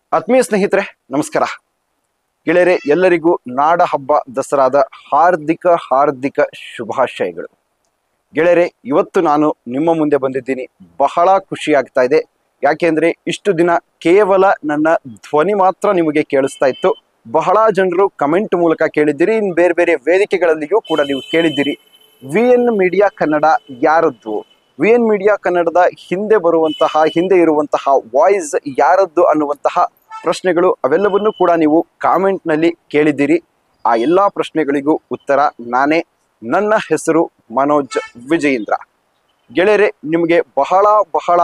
ಆತ್ಮೀಯ ಸ್ನೇಹಿತರೆ ನಮಸ್ಕಾರ. ಗೆಳೆಯರೆ, ಎಲ್ಲರಿಗೂ ನಾಡ ಹಬ್ಬ ದಸರಾದ ಹಾರ್ದಿಕ ಶುಭಾಶಯಗಳು. ಗೆಳೆಯರೆ, ಇವತ್ತು ನಾನು ನಿಮ್ಮ ಮುಂದೆ ಬಂದಿದ್ದೀನಿ. ಬಹಳ ಖುಷಿ ಆಗ್ತಾ ಇದೆ. ಯಾಕೆಂದ್ರೆ ಇಷ್ಟು ದಿನ ಕೇವಲ ನನ್ನ ಧ್ವನಿ ಮಾತ್ರ ನಿಮಗೆ ಕೇಳಿಸ್ತಾ ಇತ್ತು. ಬಹಳ ಜನರು ಕಮೆಂಟ್ ಮೂಲಕ ಕೇಳಿದ್ದೀರಿ, ಇನ್ನು ಬೇರೆ ಬೇರೆ ವೇದಿಕೆಗಳಲ್ಲಿಯೂ ಕೂಡ ನೀವು ಕೇಳಿದ್ದೀರಿ, VN ಮೀಡಿಯಾ ಕನ್ನಡ ಯಾರದ್ದು, VN ಮೀಡಿಯಾ ಕನ್ನಡದ ಹಿಂದೆ ಇರುವಂತಹ ವಾಯ್ಸ್ ಯಾರದ್ದು ಅನ್ನುವಂತಹ ಪ್ರಶ್ನೆಗಳು ಅವೆಲ್ಲವನ್ನೂ ಕೂಡ ನೀವು ಕಾಮೆಂಟ್ನಲ್ಲಿ ಕೇಳಿದ್ದೀರಿ. ಆ ಎಲ್ಲ ಪ್ರಶ್ನೆಗಳಿಗೂ ಉತ್ತರ ನಾನೇ. ನನ್ನ ಹೆಸರು ಮನೋಜ್ ವಿಜಯೇಂದ್ರ. ಗೆಳೆಯರೆ, ನಿಮಗೆ ಬಹಳ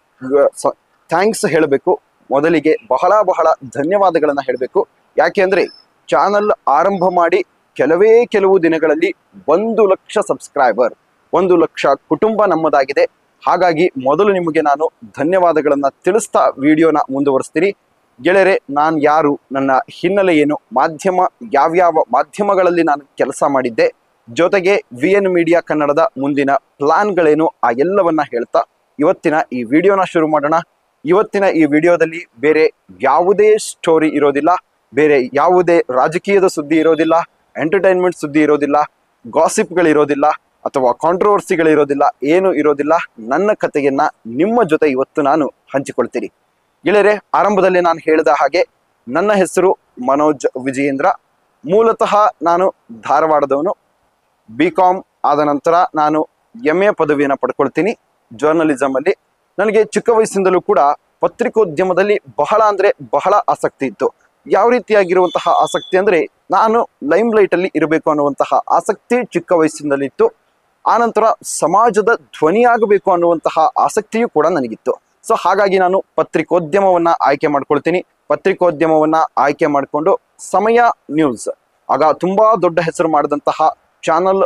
ಥ್ಯಾಂಕ್ಸ್ ಹೇಳಬೇಕು. ಮೊದಲಿಗೆ ಬಹಳ ಧನ್ಯವಾದಗಳನ್ನು ಹೇಳಬೇಕು. ಯಾಕೆಂದರೆ ಚಾನಲ್ ಆರಂಭ ಮಾಡಿ ಕೆಲವು ದಿನಗಳಲ್ಲಿ 1 ಲಕ್ಷ ಸಬ್ಸ್ಕ್ರೈಬರ್, 1 ಲಕ್ಷ ಕುಟುಂಬ ನಮ್ಮದಾಗಿದೆ. ಹಾಗಾಗಿ ಮೊದಲು ನಿಮಗೆ ನಾನು ಧನ್ಯವಾದಗಳನ್ನು ತಿಳಿಸ್ತಾ ವಿಡಿಯೋನ ಮುಂದುವರಿಸ್ತೀನಿ. ಗೆಳೆಯರೆ, ನಾನು ಯಾರು, ನನ್ನ ಹಿನ್ನೆಲೆ ಏನು, ಯಾವ್ಯಾವ ಮಾಧ್ಯಮಗಳಲ್ಲಿ ನಾನು ಕೆಲಸ ಮಾಡಿದ್ದೆ, ಜೊತೆಗೆ VN ಮೀಡಿಯಾ ಕನ್ನಡದ ಮುಂದಿನ ಪ್ಲಾನ್ಗಳೇನು, ಆ ಎಲ್ಲವನ್ನ ಹೇಳ್ತಾ ಇವತ್ತಿನ ಈ ವಿಡಿಯೋನ ಶುರು ಮಾಡೋಣ. ಇವತ್ತಿನ ಈ ವಿಡಿಯೋದಲ್ಲಿ ಬೇರೆ ಯಾವುದೇ ಸ್ಟೋರಿ ಇರೋದಿಲ್ಲ, ಬೇರೆ ಯಾವುದೇ ರಾಜಕೀಯದ ಸುದ್ದಿ ಇರೋದಿಲ್ಲ, ಎಂಟರ್ಟೈನ್ಮೆಂಟ್ ಸುದ್ದಿ ಇರೋದಿಲ್ಲ, ಗಾಸಿಪ್ಗಳಿರೋದಿಲ್ಲ ಅಥವಾ ಕಾಂಟ್ರವರ್ಸಿಗಳಿರೋದಿಲ್ಲ, ಏನು ಇರೋದಿಲ್ಲ. ನನ್ನ ಕಥೆಯನ್ನ ನಿಮ್ಮ ಜೊತೆ ಇವತ್ತು ನಾನು ಹಂಚಿಕೊಳ್ತೀನಿ. ಗೆಳೆಯರೆ, ಆರಂಭದಲ್ಲಿ ನಾನು ಹೇಳಿದ ಹಾಗೆ ನನ್ನ ಹೆಸರು ಮನೋಜ್ ವಿಜಯೇಂದ್ರ. ಮೂಲತಃ ನಾನು ಧಾರವಾಡದವನು. BCom ಆದ ನಂತರ ನಾನು MA ಪದವಿಯನ್ನು ಪಡ್ಕೊಳ್ತೀನಿ ಜರ್ನಲಿಸಮ್ ಅಲ್ಲಿ. ನನಗೆ ಚಿಕ್ಕ ವಯಸ್ಸಿಂದಲೂ ಕೂಡ ಪತ್ರಿಕೋದ್ಯಮದಲ್ಲಿ ಬಹಳ ಆಸಕ್ತಿ ಇತ್ತು. ಯಾವ ರೀತಿಯಾಗಿರುವಂತಹ ಆಸಕ್ತಿ ಅಂದರೆ, ನಾನು ಲೈಮ್ ಲೈಟ್ ಅಲ್ಲಿ ಇರಬೇಕು ಅನ್ನುವಂತಹ ಆಸಕ್ತಿ ಚಿಕ್ಕ ವಯಸ್ಸಿನಲ್ಲಿತ್ತು. ಆನಂತರ ಸಮಾಜದ ಧ್ವನಿಯಾಗಬೇಕು ಅನ್ನುವಂತಹ ಆಸಕ್ತಿಯೂ ಕೂಡ ನನಗಿತ್ತು. ಸೊ ಹಾಗಾಗಿ ನಾನು ಪತ್ರಿಕೋದ್ಯಮವನ್ನ ಆಯ್ಕೆ ಮಾಡ್ಕೊಳ್ತೀನಿ. ಪತ್ರಿಕೋದ್ಯಮವನ್ನ ಆಯ್ಕೆ ಮಾಡಿಕೊಂಡು ಸಮಯ ನ್ಯೂಸ್, ಆಗ ತುಂಬಾ ದೊಡ್ಡ ಹೆಸರು ಮಾಡಿದಂತಹ ಚಾನಲ್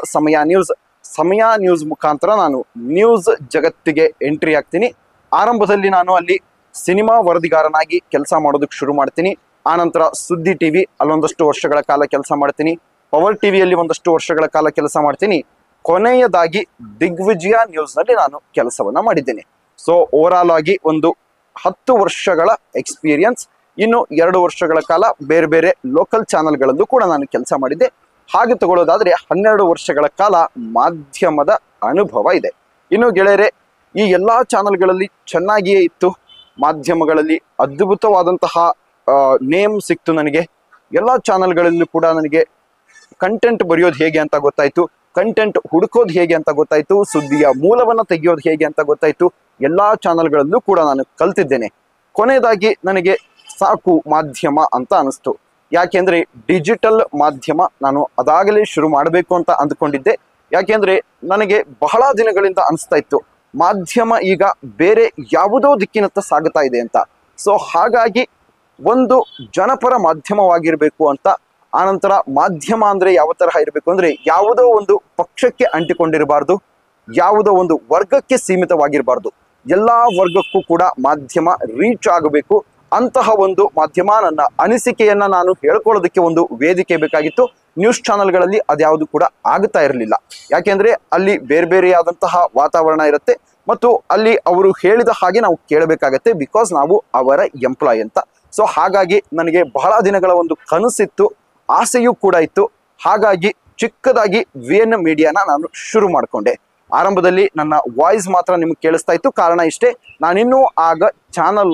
ಸಮಯ ನ್ಯೂಸ್ ಮುಖಾಂತರ ನಾನು ನ್ಯೂಸ್ ಜಗತ್ತಿಗೆ ಎಂಟ್ರಿ ಆಗ್ತೀನಿ. ಆರಂಭದಲ್ಲಿ ನಾನು ಅಲ್ಲಿ ಸಿನಿಮಾ ವರದಿಗಾರನಾಗಿ ಕೆಲಸ ಮಾಡೋದಕ್ಕೆ ಶುರು ಮಾಡ್ತೀನಿ. ಆನಂತರ ಸುದ್ದಿ ಟಿವಿ ಅಲ್ಲೊಂದಷ್ಟು ವರ್ಷಗಳ ಕಾಲ ಕೆಲಸ ಮಾಡ್ತೀನಿ. ಪವರ್ ಟಿವಿಯಲ್ಲಿ ಒಂದಷ್ಟು ವರ್ಷಗಳ ಕಾಲ ಕೆಲಸ ಮಾಡ್ತೀನಿ. ಕೊನೆಯದಾಗಿ ದಿಗ್ವಿಜಯ ನ್ಯೂಸ್ ನಲ್ಲಿ ನಾನು ಕೆಲಸವನ್ನ ಮಾಡಿದ್ದೇನೆ. ಸೊ ಓವರಾಲ್ ಆಗಿ ಒಂದು 10 ವರ್ಷಗಳ ಎಕ್ಸ್ಪೀರಿಯನ್ಸ್. ಇನ್ನು 2 ವರ್ಷಗಳ ಕಾಲ ಬೇರೆ ಬೇರೆ ಲೋಕಲ್ ಚಾನಲ್ಗಳಲ್ಲೂ ಕೂಡ ನಾನು ಕೆಲಸ ಮಾಡಿದ್ದೆ. ಹಾಗೆ ತಗೊಳ್ಳೋದಾದ್ರೆ 12 ವರ್ಷಗಳ ಕಾಲ ಮಾಧ್ಯಮದ ಅನುಭವ ಇದೆ. ಇನ್ನು ಗೆಳೆಯರೆ, ಈ ಎಲ್ಲಾ ಚಾನಲ್ಗಳಲ್ಲಿ ಚೆನ್ನಾಗಿಯೇ ಇತ್ತು. ಮಾಧ್ಯಮಗಳಲ್ಲಿ ಅದ್ಭುತವಾದಂತಹ ನೇಮ್ ಸಿಕ್ತು ನನಗೆ. ಎಲ್ಲ ಚಾನಲ್ಗಳಲ್ಲೂ ಕೂಡ ನನಗೆ ಕಂಟೆಂಟ್ ಬರೆಯೋದು ಹೇಗೆ ಅಂತ ಗೊತ್ತಾಯ್ತು, ಕಂಟೆಂಟ್ ಹುಡುಕೋದು ಹೇಗೆ ಅಂತ ಗೊತ್ತಾಯ್ತು, ಸುದ್ದಿಯ ಮೂಲವನ್ನ ತೆಗೆಯೋದು ಹೇಗೆ ಅಂತ ಗೊತ್ತಾಯ್ತು. ಎಲ್ಲಾ ಚಾನಲ್ಗಳಲ್ಲೂ ಕೂಡ ನಾನು ಕಲ್ತಿದ್ದೇನೆ. ಕೊನೆಯದಾಗಿ ನನಗೆ ಸಾಕು ಮಾಧ್ಯಮ ಅಂತ ಅನಿಸ್ತು. ಯಾಕೆಂದ್ರೆ ಡಿಜಿಟಲ್ ಮಾಧ್ಯಮ ನಾನು ಅದಾಗಲೇ ಶುರು ಮಾಡಬೇಕು ಅಂತ ಅಂದ್ಕೊಂಡಿದ್ದೆ. ಯಾಕೆಂದ್ರೆ ನನಗೆ ಬಹಳ ದಿನಗಳಿಂದ ಅನಿಸ್ತಾ ಇತ್ತು, ಮಾಧ್ಯಮ ಈಗ ಬೇರೆ ಯಾವುದೋ ದಿಕ್ಕಿನತ್ತ ಸಾಗುತ್ತಾ ಇದೆ ಅಂತ. ಸೊ ಹಾಗಾಗಿ ಒಂದು ಜನಪರ ಮಾಧ್ಯಮವಾಗಿರ್ಬೇಕು ಅಂತ. ಆನಂತರ ಮಾಧ್ಯಮ ಅಂದ್ರೆ ಯಾವ ತರಹ ಇರಬೇಕು ಅಂದ್ರೆ, ಯಾವುದೋ ಒಂದು ಪಕ್ಷಕ್ಕೆ ಅಂಟಿಕೊಂಡಿರಬಾರ್ದು, ಯಾವುದೋ ಒಂದು ವರ್ಗಕ್ಕೆ ಸೀಮಿತವಾಗಿರಬಾರ್ದು, ಎಲ್ಲಾ ವರ್ಗಕ್ಕೂ ಕೂಡ ಮಾಧ್ಯಮ ರೀಚ್ ಆಗಬೇಕು. ಅಂತಹ ಒಂದು ಮಾಧ್ಯಮ, ನನ್ನ ಅನಿಸಿಕೆಯನ್ನ ನಾನು ಹೇಳ್ಕೊಳ್ಳೋದಕ್ಕೆ ಒಂದು ವೇದಿಕೆ ಬೇಕಾಗಿತ್ತು. ನ್ಯೂಸ್ ಚಾನೆಲ್ಗಳಲ್ಲಿ ಅದ್ಯಾವುದು ಕೂಡ ಆಗ್ತಾ ಇರಲಿಲ್ಲ. ಯಾಕೆಂದ್ರೆ ಅಲ್ಲಿ ಬೇರೆಯಾದಂತಹ ವಾತಾವರಣ ಇರುತ್ತೆ ಮತ್ತು ಅಲ್ಲಿ ಅವರು ಹೇಳಿದ ಹಾಗೆ ನಾವು ಕೇಳಬೇಕಾಗತ್ತೆ, ಬಿಕಾಸ್ ನಾವು ಅವರ ಎಂಪ್ಲಾಯ್ ಅಂತ. ಸೊ ಹಾಗಾಗಿ ನನಗೆ ಬಹಳ ದಿನಗಳ ಒಂದು ಕನಸಿತ್ತು, ಆಸೆಯೂ ಕೂಡ ಇತ್ತು. ಹಾಗಾಗಿ ಚಿಕ್ಕದಾಗಿ VN ಮೀಡಿಯಾನ ನಾನು ಶುರು ಮಾಡಿಕೊಂಡೆ. ಆರಂಭದಲ್ಲಿ ನನ್ನ ವಾಯ್ಸ್ ಮಾತ್ರ ನಿಮ್ಗೆ ಕೇಳಿಸ್ತಾ ಇತ್ತು. ಕಾರಣ ಇಷ್ಟೇ, ನಾನಿನ್ನೂ ಆಗ ಚಾನಲ್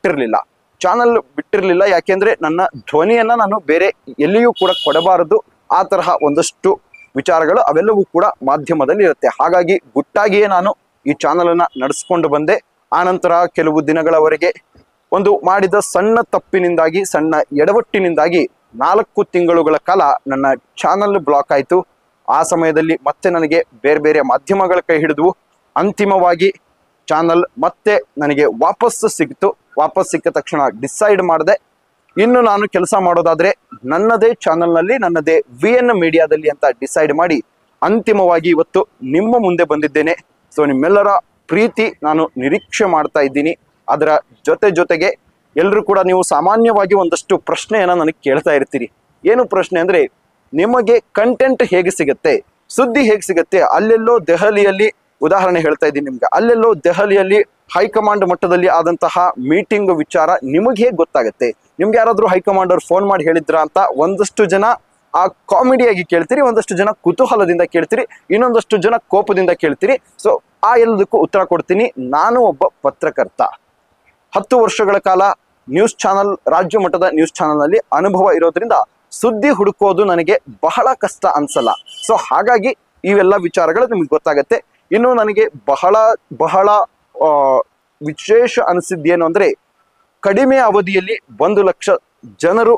ಬಿಟ್ಟಿರಲಿಲ್ಲ. ಯಾಕೆಂದ್ರೆ ನನ್ನ ಧ್ವನಿಯನ್ನ ನಾನು ಬೇರೆ ಎಲ್ಲಿಯೂ ಕೂಡ ಕೊಡಬಾರದು. ಆ ತರಹ ಒಂದಷ್ಟು ವಿಚಾರಗಳು ಅವೆಲ್ಲವೂ ಕೂಡ ಮಾಧ್ಯಮದಲ್ಲಿ ಇರುತ್ತೆ. ಹಾಗಾಗಿ ಗುಟ್ಟಾಗಿಯೇ ನಾನು ಈ ಚಾನಲ್ ಅನ್ನ ನಡೆಸ್ಕೊಂಡು ಬಂದೆ. ಆನಂತರ ಕೆಲವು ದಿನಗಳವರೆಗೆ ಒಂದು ಮಾಡಿದ ಸಣ್ಣ ತಪ್ಪಿನಿಂದಾಗಿ, ಸಣ್ಣ ಎಡವಟ್ಟಿನಿಂದಾಗಿ 4 ತಿಂಗಳುಗಳ ಕಾಲ ನನ್ನ ಚಾನಲ್ ಬ್ಲಾಕ್ ಆಯಿತು. ಆ ಸಮಯದಲ್ಲಿ ಮತ್ತೆ ನನಗೆ ಬೇರೆ ಮಾಧ್ಯಮಗಳ ಕೈ ಹಿಡಿದ್ವು. ಅಂತಿಮವಾಗಿ ಚಾನಲ್ ಮತ್ತೆ ನನಗೆ ವಾಪಸ್ ಸಿಕ್ಕ ತಕ್ಷಣ ಡಿಸೈಡ್ ಮಾಡಿದೆ, ಇನ್ನು ನಾನು ಕೆಲಸ ಮಾಡೋದಾದ್ರೆ ನನ್ನದೇ ಚಾನಲ್ನಲ್ಲಿ, ನನ್ನದೇ VN ಮೀಡಿಯಾದಲ್ಲಿ ಅಂತ ಡಿಸೈಡ್ ಮಾಡಿ ಅಂತಿಮವಾಗಿ ಇವತ್ತು ನಿಮ್ಮ ಮುಂದೆ ಬಂದಿದ್ದೇನೆ. ಸೊ ನಿಮ್ಮೆಲ್ಲರ ಪ್ರೀತಿ ನಾನು ನಿರೀಕ್ಷೆ ಮಾಡ್ತಾ ಇದ್ದೀನಿ. ಅದರ ಜೊತೆಗೆ ಎಲ್ಲರೂ ಕೂಡ ನೀವು ಸಾಮಾನ್ಯವಾಗಿ ಒಂದಷ್ಟು ಪ್ರಶ್ನೆಯನ್ನ ನನಗೆ ಕೇಳ್ತಾ ಇರ್ತೀರಿ. ಏನು ಪ್ರಶ್ನೆ ಅಂದ್ರೆ, ನಿಮಗೆ ಕಂಟೆಂಟ್ ಹೇಗೆ ಸಿಗುತ್ತೆ, ಸುದ್ದಿ ಹೇಗೆ ಸಿಗುತ್ತೆ? ಅಲ್ಲೆಲ್ಲೋ ದೆಹಲಿಯಲ್ಲಿ, ಉದಾಹರಣೆ ಹೇಳ್ತಾ ಇದ್ದೀನಿ ನಿಮ್ಗೆ, ಅಲ್ಲೆಲ್ಲೋ ದೆಹಲಿಯಲ್ಲಿ ಹೈಕಮಾಂಡ್ ಮಟ್ಟದಲ್ಲಿ ಆದಂತಹ ಮೀಟಿಂಗ್ ವಿಚಾರ ನಿಮಗೆ ಹೇಗೆ ಗೊತ್ತಾಗುತ್ತೆ? ನಿಮ್ಗೆ ಯಾರಾದರೂ ಹೈಕಮಾಂಡ್ ಅವ್ರು ಫೋನ್ ಮಾಡಿ ಹೇಳಿದ್ರ ಅಂತ ಒಂದಷ್ಟು ಜನ ಆ ಕಾಮಿಡಿಯಾಗಿ ಕೇಳ್ತೀರಿ, ಒಂದಷ್ಟು ಜನ ಕುತೂಹಲದಿಂದ ಕೇಳ್ತೀರಿ, ಇನ್ನೊಂದಷ್ಟು ಜನ ಕೋಪದಿಂದ ಕೇಳ್ತೀರಿ. ಸೊ ಆ ಎಲ್ಲದಕ್ಕೂ ಉತ್ತರ ಕೊಡ್ತೀನಿ. ನಾನು ಒಬ್ಬ ಪತ್ರಕರ್ತ. 10 ವರ್ಷಗಳ ಕಾಲ ನ್ಯೂಸ್ ಚಾನಲ್, ರಾಜ್ಯ ಮಟ್ಟದ ನ್ಯೂಸ್ ಚಾನಲ್ನಲ್ಲಿ ಅನುಭವ ಇರೋದ್ರಿಂದ ಸುದ್ದಿ ಹುಡುಕೋದು ನನಗೆ ಬಹಳ ಕಷ್ಟ ಅನ್ಸಲ್ಲ. ಸೊ ಹಾಗಾಗಿ ಇವೆಲ್ಲ ವಿಚಾರಗಳು ನಿಮ್ಗೆ ಗೊತ್ತಾಗತ್ತೆ. ಇನ್ನು ನನಗೆ ಬಹಳ ಬಹಳ ವಿಶೇಷ ಅನಿಸಿದ್ದೇನು ಅಂದರೆ, ಕಡಿಮೆ ಅವಧಿಯಲ್ಲಿ 1 ಲಕ್ಷ ಜನರು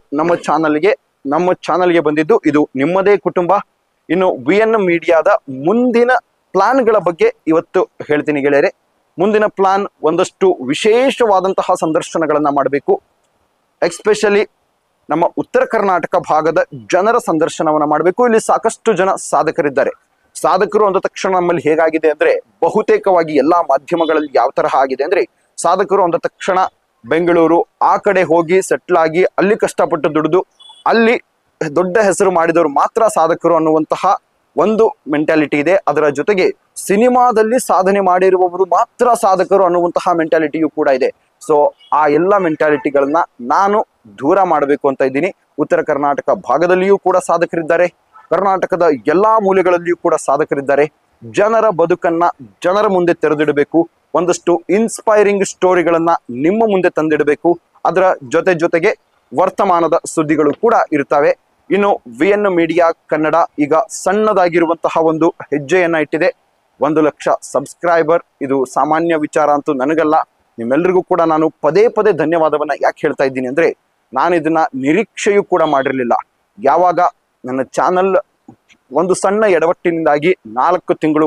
ನಮ್ಮ ಚಾನಲ್ಗೆ ಬಂದಿದ್ದು. ಇದು ನಿಮ್ಮದೇ ಕುಟುಂಬ. ಇನ್ನು VN ಮೀಡಿಯಾದ ಮುಂದಿನ ಪ್ಲಾನ್ಗಳ ಬಗ್ಗೆ ಇವತ್ತು ಹೇಳ್ತೀನಿ ಗೆಳೆಯರೆ. ಮುಂದಿನ ಪ್ಲಾನ್ ಒಂದಷ್ಟು ವಿಶೇಷವಾದಂತಹ ಸಂದರ್ಶನಗಳನ್ನು ಮಾಡಬೇಕು. ಎಕ್ಸ್ಪೆಷಲಿ ನಮ್ಮ ಉತ್ತರ ಕರ್ನಾಟಕ ಭಾಗದ ಜನರ ಸಂದರ್ಶನವನ್ನು ಮಾಡಬೇಕು. ಇಲ್ಲಿ ಸಾಕಷ್ಟು ಜನ ಸಾಧಕರಿದ್ದಾರೆ. ಸಾಧಕರು ಅಂದ ತಕ್ಷಣ ನಮ್ಮಲ್ಲಿ ಹೇಗಾಗಿದೆ ಅಂದ್ರೆ, ಬಹುತೇಕವಾಗಿ ಎಲ್ಲಾ ಮಾಧ್ಯಮಗಳಲ್ಲಿ ಯಾವ ತರಹ ಆಗಿದೆ ಅಂದ್ರೆ, ಸಾಧಕರು ಅಂದ ತಕ್ಷಣ ಬೆಂಗಳೂರು ಆ ಕಡೆ ಹೋಗಿ ಸೆಟ್ಲ್ ಆಗಿ ಅಲ್ಲಿ ಕಷ್ಟಪಟ್ಟು ದುಡಿದು ಅಲ್ಲಿ ದೊಡ್ಡ ಹೆಸರು ಮಾಡಿದವರು ಮಾತ್ರ ಸಾಧಕರು ಅನ್ನುವಂತಹ ಒಂದು ಮೆಂಟಾಲಿಟಿ ಇದೆ. ಅದರ ಜೊತೆಗೆ ಸಿನಿಮಾದಲ್ಲಿ ಸಾಧನೆ ಮಾಡಿರುವವರು ಮಾತ್ರ ಸಾಧಕರು ಅನ್ನುವಂತಹ ಮೆಂಟಾಲಿಟಿಯು ಕೂಡ ಇದೆ. ಸೊ ಆ ಎಲ್ಲ ಮೆಂಟಾಲಿಟಿಗಳನ್ನ ನಾನು ದೂರ ಮಾಡಬೇಕು ಅಂತ ಇದ್ದೀನಿ. ಉತ್ತರ ಕರ್ನಾಟಕ ಭಾಗದಲ್ಲಿಯೂ ಕೂಡ ಸಾಧಕರಿದ್ದಾರೆ, ಕರ್ನಾಟಕದ ಎಲ್ಲಾ ಮೂಲೆಗಳಲ್ಲಿಯೂ ಕೂಡ ಸಾಧಕರಿದ್ದಾರೆ. ಜನರ ಬದುಕನ್ನ ಜನರ ಮುಂದೆ ತೆರೆದಿಡಬೇಕು. ಒಂದಷ್ಟು ಇನ್ಸ್ಪೈರಿಂಗ್ ಸ್ಟೋರಿಗಳನ್ನ ನಿಮ್ಮ ಮುಂದೆ ತಂದಿಡಬೇಕು. ಅದರ ಜೊತೆಗೆ ವರ್ತಮಾನದ ಸುದ್ದಿಗಳು ಕೂಡ ಇರ್ತವೆ. ಇನ್ನು VN ಮೀಡಿಯಾ ಕನ್ನಡ ಈಗ ಸಣ್ಣದಾಗಿರುವಂತಹ ಒಂದು ಹೆಜ್ಜೆಯನ್ನ ಇಟ್ಟಿದೆ. 1 ಲಕ್ಷ ಸಬ್ಸ್ಕ್ರೈಬರ್. ಇದು ಸಾಮಾನ್ಯ ವಿಚಾರ ಅಂತೂ ನನಗಲ್ಲ, ನಿಮ್ಮೆಲ್ಲರಿಗೂ ಕೂಡ ನಾನು ಪದೇ ಪದೇ ಧನ್ಯವಾದವನ್ನ ಯಾಕೆ ಹೇಳ್ತಾ ಇದ್ದೀನಿ ಅಂದ್ರೆ, ನಾನು ಇದನ್ನ ನಿರೀಕ್ಷೆಯೂ ಕೂಡ ಮಾಡಿರಲಿಲ್ಲ. ಯಾವಾಗ ನನ್ನ ಚಾನಲ್ ಒಂದು ಸಣ್ಣ ಎಡವಟ್ಟಿನಿಂದಾಗಿ 4 ತಿಂಗಳು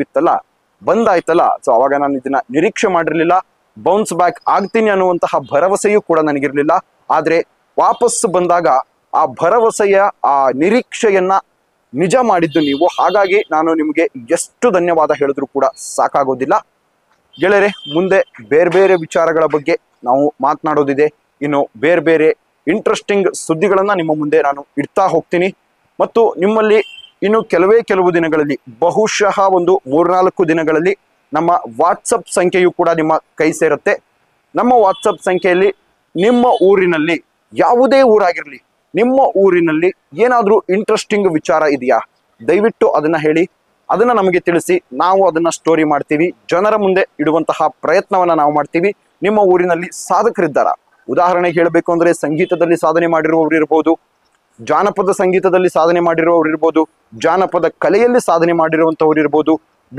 ಬಂದಾಯ್ತಲ್ಲ, ಸೊ ಅವಾಗ ನಾನು ಇದನ್ನ ನಿರೀಕ್ಷೆ ಮಾಡಿರಲಿಲ್ಲ. ಬೌನ್ಸ್ ಬ್ಯಾಕ್ ಆಗ್ತೀನಿ ಅನ್ನುವಂತಹ ಭರವಸೆಯೂ ಕೂಡ ನನಗಿರಲಿಲ್ಲ. ಆದ್ರೆ ವಾಪಸ್ ಬಂದಾಗ ಆ ಭರವಸೆಯ ಆ ನಿರೀಕ್ಷೆಯನ್ನ ನಿಜ ಮಾಡಿದ್ದು ನೀವು. ಹಾಗಾಗಿ ನಾನು ನಿಮಗೆ ಎಷ್ಟು ಧನ್ಯವಾದ ಹೇಳಿದ್ರು ಕೂಡ ಸಾಕಾಗೋದಿಲ್ಲ. ಗೆಳೆಯರೆ, ಮುಂದೆ ಬೇರೆ ಬೇರೆ ವಿಚಾರಗಳ ಬಗ್ಗೆ ನಾವು ಮಾತನಾಡೋದಿದೆ. ಇನ್ನು ಬೇರೆ ಬೇರೆ ಇಂಟ್ರೆಸ್ಟಿಂಗ್ ಸುದ್ದಿಗಳನ್ನ ನಿಮ್ಮ ಮುಂದೆ ನಾನು ಇಡ್ತಾ ಹೋಗ್ತೀನಿ. ಮತ್ತು ನಿಮ್ಮಲ್ಲಿ ಇನ್ನು ಕೆಲವು ದಿನಗಳಲ್ಲಿ, ಬಹುಶಃ ಒಂದು 3-4 ದಿನಗಳಲ್ಲಿ ನಮ್ಮ ವಾಟ್ಸಪ್ ಸಂಖ್ಯೆಯು ಕೂಡ ನಿಮ್ಮ ಕೈ ಸೇರುತ್ತೆ. ನಮ್ಮ ವಾಟ್ಸಪ್ ಸಂಖ್ಯೆಯಲ್ಲಿ ನಿಮ್ಮ ಊರಿನಲ್ಲಿ, ಯಾವುದೇ ಊರಾಗಿರಲಿ, ನಿಮ್ಮ ಊರಿನಲ್ಲಿ ಏನಾದರೂ ಇಂಟ್ರೆಸ್ಟಿಂಗ್ ವಿಚಾರ ಇದೆಯಾ, ದಯವಿಟ್ಟು ಅದನ್ನ ಹೇಳಿ, ಅದನ್ನ ನಮಗೆ ತಿಳಿಸಿ. ನಾವು ಅದನ್ನ ಸ್ಟೋರಿ ಮಾಡ್ತೀವಿ, ಜನರ ಮುಂದೆ ಇಡುವಂತಹ ಪ್ರಯತ್ನವನ್ನ ನಾವು ಮಾಡ್ತೀವಿ. ನಿಮ್ಮ ಊರಿನಲ್ಲಿ ಸಾಧಕರಿದ್ದಾರಾ? ಉದಾಹರಣೆಗೆ ಹೇಳಬೇಕು ಅಂದ್ರೆ, ಸಂಗೀತದಲ್ಲಿ ಸಾಧನೆ ಮಾಡಿರುವವರು ಇರ್ಬೋದು, ಜಾನಪದ ಸಂಗೀತದಲ್ಲಿ ಸಾಧನೆ ಮಾಡಿರುವವರು ಇರ್ಬೋದು, ಜಾನಪದ ಕಲೆಯಲ್ಲಿ ಸಾಧನೆ ಮಾಡಿರುವಂತವ್ರು ಇರ್ಬೋದು,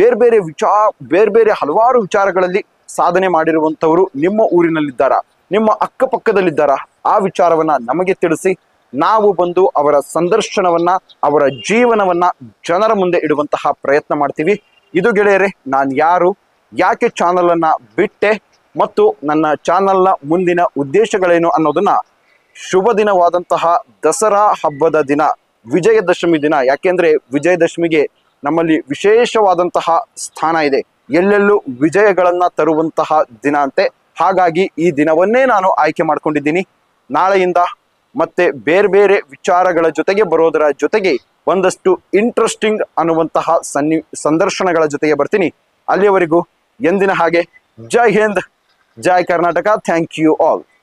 ಬೇರೆ ಬೇರೆ ಹಲವಾರು ವಿಚಾರಗಳಲ್ಲಿ ಸಾಧನೆ ಮಾಡಿರುವಂತವರು ನಿಮ್ಮ ಊರಿನಲ್ಲಿದ್ದಾರಾ, ನಿಮ್ಮ ಅಕ್ಕಪಕ್ಕದಲ್ಲಿದ್ದಾರಾ? ಆ ವಿಚಾರವನ್ನ ನಮಗೆ ತಿಳಿಸಿ. ನಾವು ಬಂದು ಅವರ ಸಂದರ್ಶನವನ್ನ, ಅವರ ಜೀವನವನ್ನ ಜನರ ಮುಂದೆ ಇಡುವಂತಹ ಪ್ರಯತ್ನ ಮಾಡ್ತೀವಿ. ಇದು ಗೆಳೆಯರೆ, ನಾನು ಯಾರು, ಯಾಕೆ ಚಾನಲ್ ಅನ್ನ ಬಿಟ್ಟೆ ಮತ್ತು ನನ್ನ ಚಾನಲ್ನ ಮುಂದಿನ ಉದ್ದೇಶಗಳೇನು ಅನ್ನೋದನ್ನ ಶುಭ ದಿನವಾದಂತಹ ದಸರಾ ಹಬ್ಬದ ದಿನ, ವಿಜಯದಶಮಿ ದಿನ. ಯಾಕೆಂದ್ರೆ ವಿಜಯದಶಮಿಗೆ ನಮ್ಮಲ್ಲಿ ವಿಶೇಷವಾದಂತಹ ಸ್ಥಾನ ಇದೆ. ಎಲ್ಲೆಲ್ಲೂ ವಿಜಯಗಳನ್ನ ತರುವಂತಹ ದಿನ ಅಂತೆ. ಹಾಗಾಗಿ ಈ ದಿನವನ್ನೇ ನಾನು ಆಯ್ಕೆ ಮಾಡ್ಕೊಂಡಿದ್ದೀನಿ. ನಾಳೆಯಿಂದ ಮತ್ತೆ ಬೇರೆ ಬೇರೆ ವಿಚಾರಗಳ ಜೊತೆಗೆ ಬರೋದರ ಜೊತೆಗೆ ಒಂದಷ್ಟು ಇಂಟ್ರೆಸ್ಟಿಂಗ್ ಅನ್ನುವಂತಹ ಸಂದರ್ಶನಗಳ ಜೊತೆಗೆ ಬರ್ತೀನಿ. ಅಲ್ಲಿಯವರೆಗೂ ಎಂದಿನ ಹಾಗೆ Jai Hind, Jai Karnataka. Thank you all.